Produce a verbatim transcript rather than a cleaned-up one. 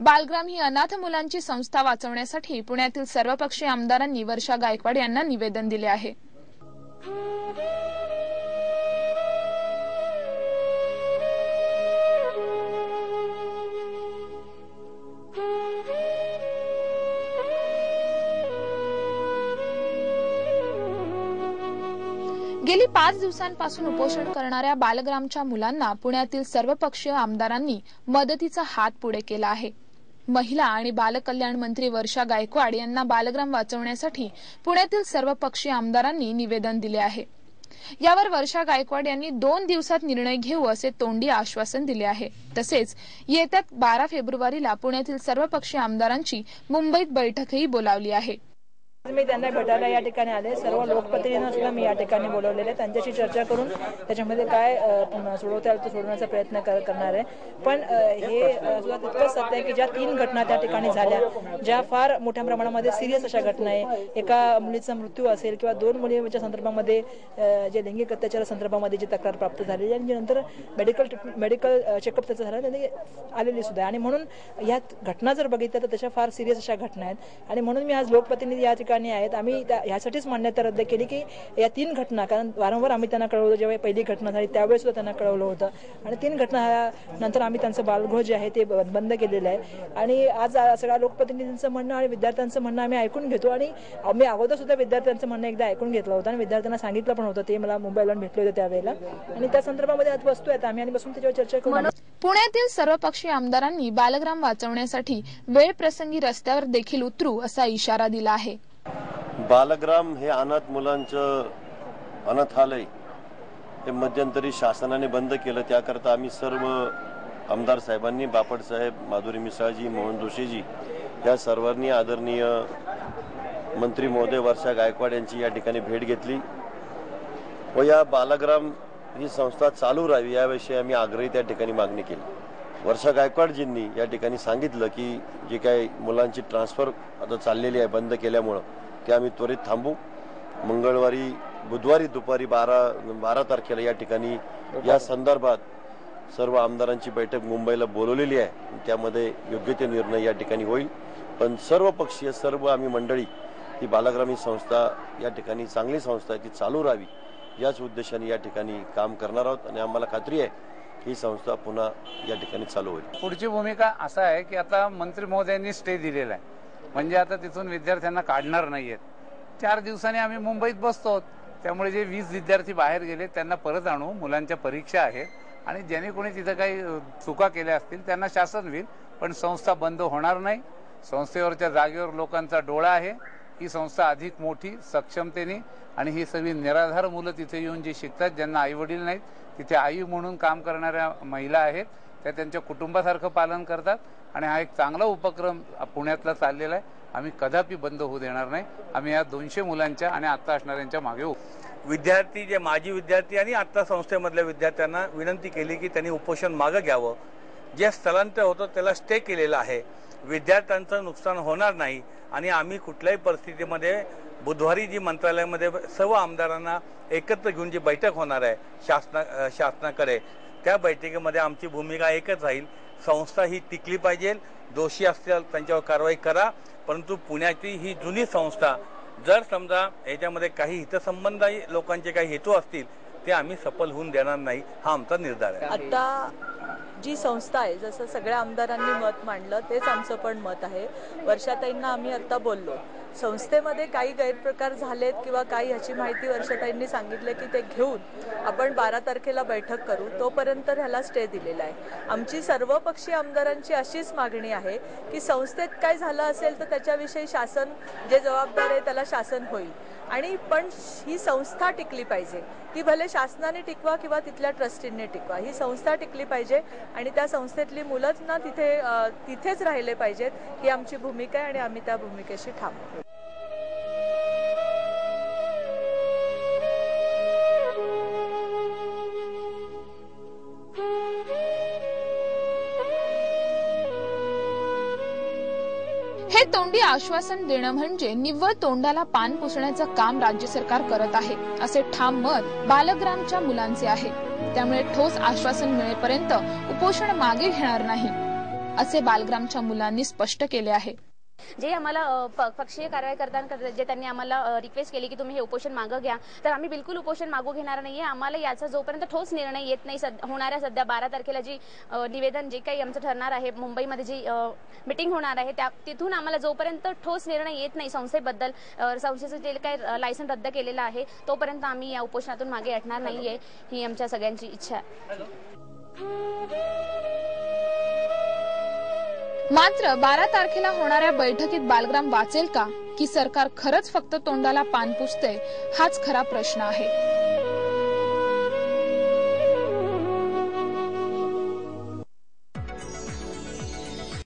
बालग्राम ही अनाथ मुलांची संस्था वाचवण्यासाठी पुण्यातील सर्वपक्षीय आमदारांनी वर्षा गायकवाड यांना निवेदन दिले आहे। गेली पाच दिवसांपासून उपोषण करणाऱ्या बालग्रामच्या मुलांना पुण्यातील सर्वपक्षीय आमदारांनी मदतीचा हात पुढे केला आहे। महिला आणि बालकल्याण मंत्री वर्षा गायकवाड यांना बालग्राम वाचवण्यासाठी पुण्यातील सर्वपक्षीय आमदारांनी निवेदन दिले आहे। यावर वर्षा गायकवाड यांनी दोन दिवसात निर्णय घेऊ असे तोंडी आश्वासन दिले आहे। तसेच येत्या बारा फेब्रुवारीला पुण्यातील सर्वपक्षीय आमदारांची मुंबईत बैठकही बोलावली आहे। मी त्यांना भेटायला या ठिकाणी आले। सर्व लोकप्रतिनिधींना सुद्धा मी या ठिकाणी बोलवलेले, त्यांच्याशी चर्चा करून त्याच्यामध्ये काय सोडवता येईल तो सोडवण्याचा प्रयत्न करणार आहे। पण हे सुद्धा तितकंच सत्य आहे की ज्या तीन घटना त्या ठिकाणी झाल्या, ज्या फार मोठ्या प्रमाणामध्ये सिरियस अशा घटना आहे, एका मुलीचा मृत्यू असेल किंवा दोन मुलींच्या संदर्भामध्ये जे लैंगिक अत्याचार संदर्भामध्ये जी तक्रार प्राप्त झाली आणि नंतर मेडिकल मेडिकल चेकअप त्याचं झालं त्यांनी आलेली सुद्धा, आणि म्हणून या घटना जर बघितल्या तर त्याच्या फार सिरियस अशा घटना आहेत। आणि म्हणून मी आज लोकप्रतिनिधी या ठिकाणी आहेत। आम्ही यासाठीच मान्यता रद्द केली की या तीन घटना, कारण वारंवार आम्ही त्यांना कळवलं, जेव्हा पहिली घटना झाली त्यावेळेस सुद्धा त्यांना कळवलं होतं, आणि तीन घटना नंतर आम्ही त्यांचं बालगृह जे आहे ते बंद केलेलं आहे। आणि आज सगळ्या लोकप्रतिनिधींचं म्हणणं आणि विद्यार्थ्यांचं म्हणणं आम्ही ऐकून घेतो, आणि आम्ही अगोदर सुद्धा विद्यार्थ्यांचं म्हणणं एकदा ऐकून घेतलं होतं आणि विद्यार्थ्यांना सांगितलं पण होतं, ते मला मुंबईला भेटले होते त्यावेळेला, आणि त्या संदर्भामध्ये आज वस्तू आहेत आम्ही आणि बसून त्याच्यावर चर्चा करू। पुण्यातील सर्वपक्षीय आमदारांनी बालग्राम वाचवण्यासाठी वेळ प्रसंगी रस्त्यावर देखील उतरू असा इशारा दिला आहे। बालग्राम हे अनाथ मुलांचं अनाथालय हे मध्यंतरी शासनाने बंद केलं। त्याकरता आम्ही सर्व आमदार साहेबांनी, बापट साहेब, माधुरी मिसाळजी, मोहन जोशीजी या सर्वांनी आदरणीय मंत्री महोदय वर्षा गायकवाड यांची या ठिकाणी भेट घेतली व या बालग्राम ही संस्था चालू राहावी याविषयी आम्ही आग्रही त्या ठिकाणी मागणी केली। वर्षा गायकवाडजींनी या ठिकाणी सांगितलं की जे काही मुलांची ट्रान्सफर आता चाललेली आहे बंद केल्यामुळं ते आम्ही त्वरित थांबू। मंगळवारी बुधवारी दुपारी बारा बारा तारखेला या ठिकाणी या संदर्भात सर्व आमदारांची बैठक मुंबईला बोलवलेली आहे, त्यामध्ये योग्य ते निर्णय या ठिकाणी होईल। पण सर्व पक्षीय सर्व आम्ही मंडळी ही बालग्रामी संस्था या ठिकाणी चांगली संस्था आहे, ती चालू राहावी याच उद्देशाने या ठिकाणी काम करणार आहोत, आणि आम्हाला खात्री आहे ही संस्था पुन्हा या ठिकाणी चालू होईल। पुढची भूमिका असा आहे की आता मंत्री महोदयांनी स्टे दिलेला आहे, म्हणजे आता तिथून विद्यार्थ्यांना काढणार नाहीयेत। चार दिवसांनी आम्ही मुंबईत बसतो, त्यामुळे जे वीस विद्यार्थी बाहेर गेले त्यांना परत आणू। मुलांच्या परीक्षा आहेत आणि ज्यांनी कोणी तिथं काही चुका केल्या असतील त्यांना शासन होईल, पण संस्था बंद होणार नाही। संस्थेवरच्या जागेवर लोकांचा डोळा आहे। ही संस्था अधिक मोठी सक्षमतेने, आणि ही सगळी निराधार मुलं तिथे येऊन जी शिकतात, ज्यांना आई वडील नाहीत, तिथे आई म्हणून काम करणाऱ्या महिला आहेत, त्या त्यांच्या कुटुंबासारखं पालन करतात, आणि हा एक चांगला उपक्रम पुण्यातला चाललेला आहे। आम्ही कदापि बंद होऊ देणार नाही। आम्ही या दोनशे मुलांच्या आणि आता असणाऱ्यांच्या मागे होऊ। विद्यार्थी जे माजी विद्यार्थी आणि आता संस्थेमधल्या विद्यार्थ्यांना विनंती केली की त्यांनी उपोषण मागे घ्यावं। जे स्थलांतर होतं त्याला स्टे केलेला आहे, विद्यार्थ्यांचं नुकसान होणार नाही, आणि आम्ही कुठल्याही परिस्थितीमध्ये बुधवारी जी मंत्रालयामध्ये सर्व आमदारांना एकत्र घेऊन जी बैठक होणार आहे शासना शासनाकडे, त्या बैठकीमध्ये आमची भूमिका एकच राहील, संस्था ही टिकली पाहिजे। दोषी असतील त्यांच्यावर कारवाई करा, परंतु पुण्याची ही जुनी संस्था, जर समजा याच्यामध्ये काही हितसंबंध लोकांचे काही हेतू असतील ते आम्ही सफल होऊन देणार नाही, हा आमचा निर्धार आहे। आता जी संस्था आहे, जसं सगळ्या आमदारांनी मत मांडलं तेच आमचं पण मत आहे। वर्षाताईंना आम्ही आता बोललो, संस्थेमध्ये काही गैरप्रकार झालेत किंवा काही ह्याची माहिती वर्षाताईंनी सांगितले की ते घेऊन आपण बारा तारखेला बैठक करू, तोपर्यंत ह्याला स्टे दिलेला आहे। आमची सर्वपक्षीय आमदारांची अशीच मागणी आहे की संस्थेत काय झालं असेल तर त्याच्याविषयी शासन जे जबाबदार आहे त्याला शासन होईल, आणि पण ही संस्था टिकली पाहिजे। ती भले शासनाने टिकवा किंवा तिथल्या ट्रस्टींनी टिकवा, ही संस्था टिकली पाहिजे आणि त्या संस्थेतली मुलंच ना तिथे तिथेच राहिले पाहिजेत, ही आमची भूमिका आहे आणि आम्ही त्या भूमिकेशी ठाम आहोत। हे तोंडी आश्वासन देणं म्हणजे निव्वळ तोंडाला पान पुसण्याचं काम राज्य सरकार करत आहे, असे ठाम मत बालग्रामच्या मुलांचे आहे। त्यामुळे ठोस आश्वासन मिळेपर्यंत उपोषण मागे घेणार नाही। असे बालग्रामच्या मुलांनी स्पष्ट केले आहे। जे आम्हाला पक्षीय कारवाई करताना जे त्यांनी आम्हाला रिक्वेस्ट केली की तुम्ही हे उपोषण मागे घ्या, तर आम्ही बिलकुल उपोषण मागू घेणार नाहीये। आम्हाला याचा जोपर्यंत ठोस निर्णय येत नाही, होणाऱ्या सध्या बारा तारखेला जी निवेदन जे काही आमचं ठरणार आहे, मुंबईमध्ये जी मीटिंग होणार आहे, त्या तिथून आम्हाला जोपर्यंत ठोस निर्णय येत नाही संस्थेबद्दल, संस्थेचं जे काही लायसन रद्द केलेलं आहे, तोपर्यंत आम्ही या उपोषणातून मागे हटणार नाहीये, ही आमच्या सगळ्यांची इच्छा आहे। मात्र बारा तारखेला होणाऱ्या बैठकीत बालग्राम वाचेल का, की सरकार खरंच फक्त तोंडाला पान पुसते, हाच खरा प्रश्न आहे।